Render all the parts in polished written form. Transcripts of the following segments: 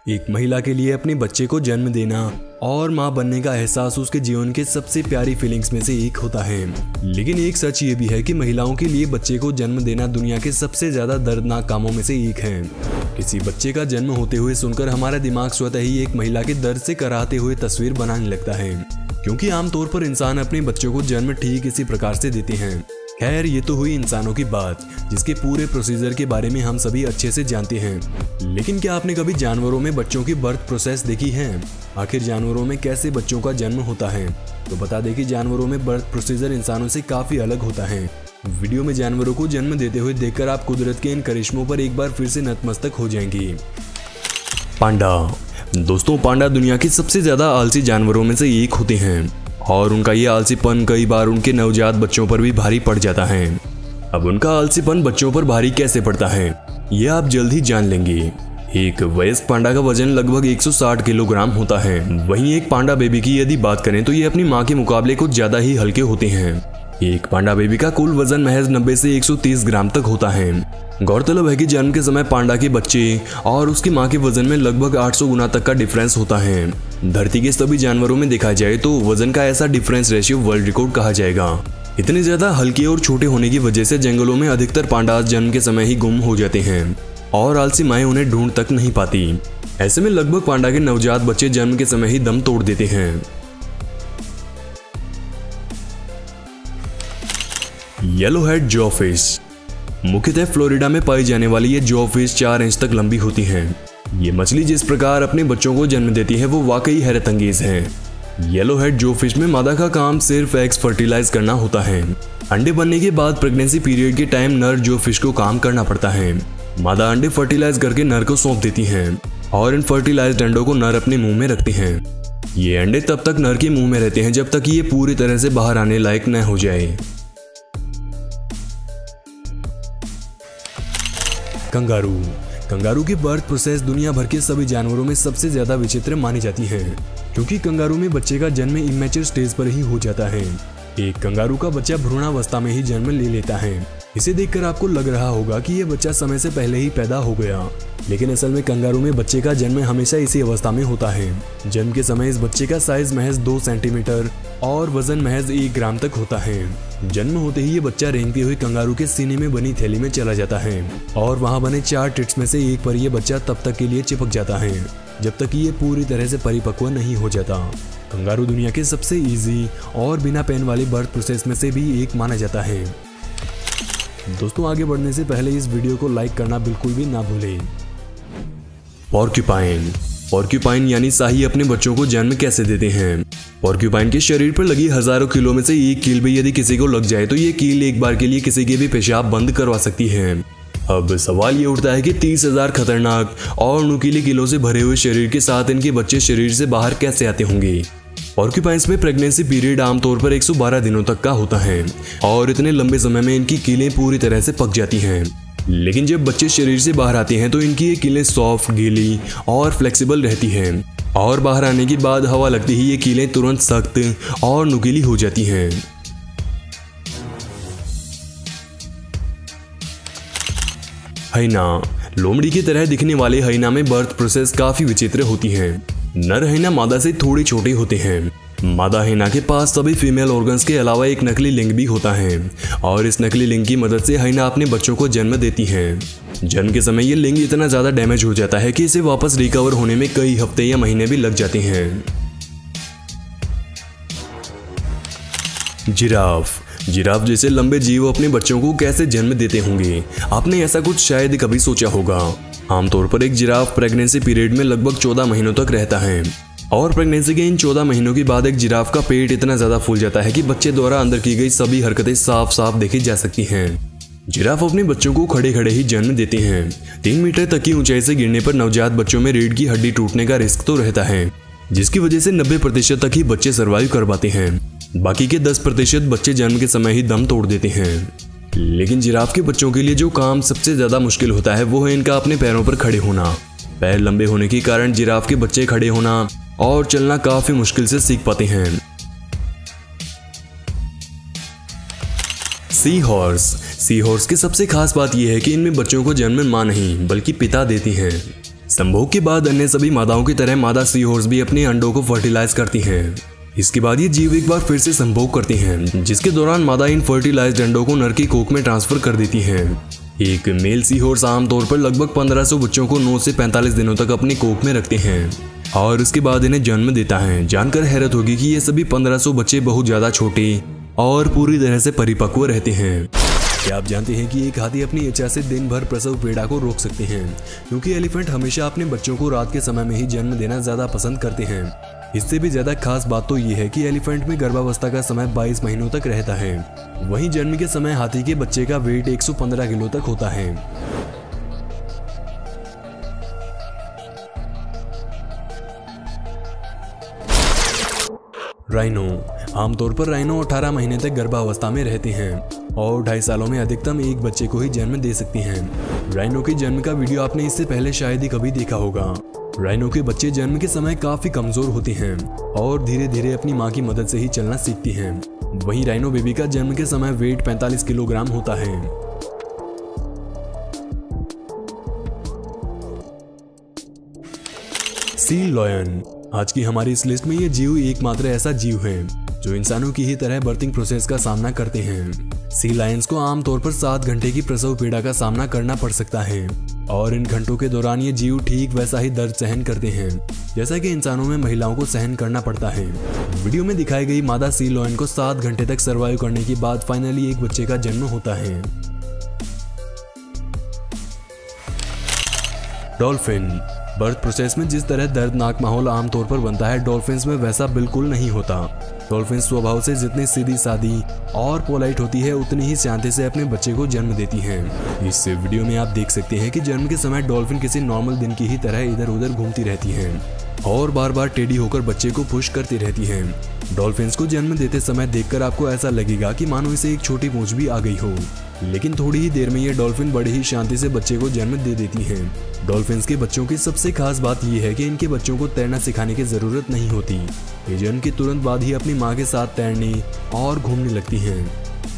एक महिला के लिए अपने बच्चे को जन्म देना और मां बनने का एहसास उसके जीवन के सबसे प्यारी फीलिंग्स में से एक होता है। लेकिन एक सच ये भी है कि महिलाओं के लिए बच्चे को जन्म देना दुनिया के सबसे ज्यादा दर्दनाक कामों में से एक है। किसी बच्चे का जन्म होते हुए सुनकर हमारा दिमाग स्वतः ही एक महिला के दर्द से कराहते हुए तस्वीर बनाने लगता है, क्योंकि आमतौर पर इंसान अपने बच्चों को जन्म ठीक इसी प्रकार से देते हैं। खैर, ये तो हुई इंसानों की बात, जिसके पूरे प्रोसीजर के बारे में हम सभी अच्छे से जानते हैं। लेकिन क्या आपने कभी जानवरों में बच्चों की बर्थ प्रोसेस देखी है? आखिर जानवरों में कैसे बच्चों का जन्म होता है? तो बता दें कि जानवरों में बर्थ प्रोसीजर इंसानों से काफी अलग होता है। वीडियो में जानवरों को जन्म देते हुए देखकर आप कुदरत के इन करिश्मों पर एक बार फिर से नतमस्तक हो जाएंगी। पांडा। दोस्तों, पांडा दुनिया के सबसे ज्यादा आलसी जानवरों में से एक होते हैं और उनका ये आलसीपन कई बार उनके नवजात बच्चों पर भी भारी पड़ जाता है। अब उनका आलसीपन बच्चों पर भारी कैसे पड़ता है, ये आप जल्द ही जान लेंगे। एक वयस्क पांडा का वजन लगभग 160 किलोग्राम होता है। वहीं एक पांडा बेबी की यदि बात करें तो ये अपनी मां के मुकाबले कुछ ज्यादा ही हल्के होते हैं। एक पांडा बेबी का कुल वजन महज 90 से 130 ग्राम तक होता है। गौरतलब है कि जन्म के समय पांडा के बच्चे और उसकी मां के वजन में लगभग 800 गुना तक का डिफरेंस होता है। धरती के सभी जानवरों में देखा जाए तो वजन का ऐसा डिफरेंस रेशियो वर्ल्ड रिकॉर्ड कहा जाएगा। इतने ज्यादा हल्के और छोटे होने की वजह से जंगलों में अधिकतर पांडा जन्म के समय ही गुम हो जाते हैं और आलसी माएं उन्हें ढूंढ तक नहीं पाती। ऐसे में लगभग पांडा के नवजात बच्चे जन्म के समय ही दम तोड़ देते हैं। येलोहेड जॉफिश। मुख्यतः फ्लोरिडा में पाई जाने वाली ये जॉफिश 4 इंच तक लंबी होती है। ये मछली जिस प्रकार अपने बच्चों को जन्म देती है वो वाकई हैरत अंगेज है। येलोहेड जॉफिश में मादा का काम सिर्फ एग्स फर्टिलाइज करना होता है। अंडे बनने के बाद प्रेगनेंसी पीरियड के टाइम नर जॉफिश को काम करना पड़ता है। मादा अंडे फर्टिलाइज करके नर को सौंप देती है और इन फर्टिलाइज्ड अंडों को नर अपने मुंह में रखते हैं। ये अंडे तब तक नर के मुंह में रहते हैं जब तक ये पूरी तरह से बाहर आने लायक न हो जाए। कंगारू। कंगारू की बर्थ प्रोसेस दुनिया भर के सभी जानवरों में सबसे ज्यादा विचित्र मानी जाती है, क्योंकि कंगारू में बच्चे का जन्म इमेच्योर स्टेज पर ही हो जाता है। एक कंगारू का बच्चा भ्रूणावस्था में ही जन्म ले लेता है। इसे देखकर आपको लग रहा होगा कि यह बच्चा समय से पहले ही पैदा हो गया, लेकिन असल में कंगारू में बच्चे का जन्म हमेशा इसी अवस्था में होता है। जन्म के समय इस बच्चे का साइज महज 2 सेंटीमीटर और वजन महज 1 ग्राम तक होता है। जन्म होते ही ये बच्चा रेंगते हुए कंगारू के सीने में बनी थैली में चला जाता है और वहां बने 4 टिट्स में से एक पर यह बच्चा तब तक के लिए चिपक जाता है जब तक ये पूरी तरह से परिपक्व नहीं हो जाता। कंगारू दुनिया के सबसे इजी और बिना पेन वाली बर्थ प्रोसेस में से भी एक माना जाता है। दोस्तों, आगे बढ़ने से पहले इस वीडियो को लाइक करना बिल्कुल भी ना भूलें। पॉर्क्यूपाइन। पॉर्क्यूपाइन यानी शाही अपने बच्चों को जन्म कैसे देते हैं? पॉर्क्यूपाइन के शरीर पर लगी हजारों किलो में से एक कील भी यदि किसी को लग जाए तो ये कील एक बार के लिए किसी के भी पेशाब बंद करवा सकती है। अब सवाल ये उठता है कि 30,000 खतरनाक और नुकीले कीलों से भरे हुए शरीर के साथ इनके बच्चे शरीर से बाहर कैसे आते होंगे? पॉर्क्यूपाइन्स में प्रेगनेंसी पीरियड आमतौर पर 112 दिनों तक का होता है और इतने लंबे समय में इनकी कीलें पूरी तरह से पक जाती हैं। लेकिन जब बच्चे शरीर से बाहर आते हैं तो इनकी ये कीलें सॉफ्ट, गीली और फ्लेक्सिबल रहती हैं और बाहर आने के बाद हवा लगते ही ये कीलें तुरंत सख्त और नुकीली हो जाती हैं। हाइना। लोमड़ी की तरह दिखने वाले हाइना में बर्थ प्रोसेस काफी विचित्र होती है। नर हाइना मादा से थोड़े छोटे होते हैं। मादा हाइना के पास सभी फीमेल ऑर्गन्स के अलावा एक नकली लिंग भी होता है और इस नकली लिंग की मदद से हाइना अपने बच्चों को जन्म देती है। जन्म के समय ये लिंग इतना ज्यादा डैमेज हो जाता है कि इसे वापस रिकवर होने में कई हफ्ते या महीने भी लग जाते हैं। जिराफ। जिराफ जैसे लंबे जीव अपने बच्चों को कैसे जन्म देते होंगे? आपने ऐसा कुछ शायद कभी सोचा होगा। आमतौर पर एक जिराफ प्रेगनेंसी पीरियड में लगभग 14 महीनों तक रहता है और प्रेगनेंसी के इन 14 महीनों के बाद एक जिराफ का पेट इतना ज्यादा फूल जाता है कि बच्चे द्वारा अंदर की गई सभी हरकतें साफ साफ देखी जा सकती हैं। जिराफ अपने बच्चों को खड़े खड़े ही जन्म देते हैं। 3 मीटर तक की ऊंचाई से गिरने पर नवजात बच्चों में रीढ़ की हड्डी टूटने का रिस्क तो रहता है, जिसकी वजह से 90% तक ही बच्चे सर्वाइव कर पाते हैं। बाकी के 10% बच्चे जन्म के समय ही दम तोड़ देते हैं। लेकिन जिराफ के बच्चों के लिए जो काम सबसे ज्यादा मुश्किल होता है वो है इनका अपने पैरों पर खड़े होना। पैर लंबे होने के कारण जिराफ के बच्चे खड़े होना और चलना काफी मुश्किल से सीख पाते हैं। Sea horse. सी हॉर्स की सबसे खास बात यह है कि इनमें बच्चों को जन्म मां नहीं बल्कि पिता देती हैं। संभोग के बाद अन्य सभी मादाओं की तरह मादा सी हॉर्स भी अपने अंडों को फर्टिलाइज करती हैं। इसके बाद ये जीव एक बार फिर से संभोग करती हैं, जिसके दौरान मादा इन फर्टिलाइज्ड अंडों को नर की कोख में ट्रांसफर कर देती हैं। एक मेल सी हॉर्स आमतौर पर लगभग 1500 बच्चों को 9 से 45 दिनों तक अपनी कोख में रखते हैं और उसके बाद इन्हें जन्म देता है। जानकर हैरत होगी कि ये सभी 1500 बच्चे बहुत ज्यादा छोटे और पूरी तरह से परिपक्व रहते हैं। क्या आप जानते हैं कि एक हाथी अपनी इच्छा से दिन भर प्रसव पीड़ा को रोक सकते हैं, क्योंकि एलिफेंट हमेशा अपने बच्चों को रात के समय में ही जन्म देना ज्यादा पसंद करते हैं। इससे भी ज्यादा खास बात तो ये है कि एलिफेंट में गर्भावस्था का समय 22 महीनों तक रहता है। वहीं जन्म के समय हाथी के बच्चे का वेट 115 किलो तक होता है। राइनो। आमतौर पर राइनो 18 महीने तक गर्भावस्था में रहते हैं और 2.5 सालों में अधिकतम एक बच्चे को ही जन्म दे सकती हैं। राइनो के जन्म का वीडियो आपने इससे पहले शायद ही कभी देखा होगा। राइनो के बच्चे जन्म के समय काफी कमजोर होते हैं और धीरे धीरे अपनी मां की मदद से ही चलना सीखती हैं। वहीं राइनो बेबी का जन्म के समय वेट 45 किलोग्राम होता है। Sea lion. आज की हमारी इस लिस्ट में ये जीव एकमात्र ऐसा जीव है जो इंसानों की ही तरह बर्थिंग प्रोसेस का सामना करते हैं। सी लायंस को आमतौर पर 7 घंटे की प्रसव पीड़ा का सामना करना पड़ सकता है और इन घंटों के दौरान ये जीव ठीक वैसा ही दर्द सहन करते हैं जैसा कि इंसानों में महिलाओं को सहन करना पड़ता है। वीडियो में दिखाई गई मादा सी लॉयन को 7 घंटे तक सर्वाइव करने के बाद फाइनली एक बच्चे का जन्म होता है। डॉल्फिन। बर्थ प्रोसेस में जिस तरह दर्दनाक माहौल आमतौर पर बनता है, डॉल्फिन्स में वैसा बिल्कुल नहीं होता। डॉल्फिन स्वभाव से जितनी सीधी सादी और पोलाइट होती है, उतनी ही शांति से अपने बच्चे को जन्म देती हैं। इस वीडियो में आप देख सकते हैं कि जन्म के समय डॉल्फिन किसी नॉर्मल दिन की ही तरह इधर उधर घूमती रहती हैं और बार बार टेढ़ी होकर बच्चे को पुश करती रहती हैं। डॉल्फिन्स को जन्म देते समय देखकर आपको ऐसा लगेगा कि मानो इसे एक छोटी पूंछ भी आ गई हो, लेकिन थोड़ी ही देर में ये डॉल्फिन बड़ी ही शांति से बच्चे को जन्म दे देती हैं। डॉल्फिन्स के बच्चों की सबसे खास बात यह है कि इनके बच्चों को तैरना सिखाने की जरूरत नहीं होती। ये जन्म के तुरंत बाद ही अपनी मां के साथ तैरने और घूमने लगती हैं।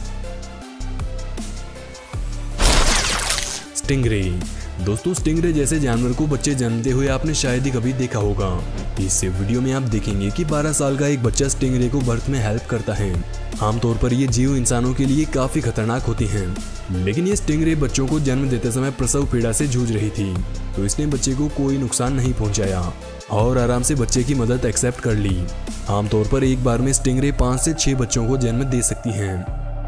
स्टिंगरे। दोस्तों, स्टिंगरे जैसे जानवर को बच्चे जन्मते हुए आपने शायद ही कभी देखा होगा। इस वीडियो में आप देखेंगे कि 12 साल का एक बच्चा स्टिंगरे को बर्थ में हेल्प करता है। आमतौर पर ये जीव इंसानों के लिए काफी खतरनाक होती हैं, लेकिन ये स्टिंगरे बच्चों को जन्म देते समय प्रसव पीड़ा से जूझ रही थी, तो इसने बच्चे को कोई नुकसान नहीं पहुंचाया और आराम से बच्चे की मदद एक्सेप्ट कर ली। आमतौर पर एक बार में स्टिंगरे 5 से 6 बच्चों को जन्म दे सकती हैं।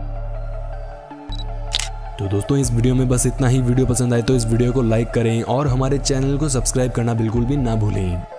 तो दोस्तों, इस वीडियो में बस इतना ही। वीडियो पसंद आए तो इस वीडियो को लाइक करें और हमारे चैनल को सब्सक्राइब करना बिल्कुल भी ना भूलें।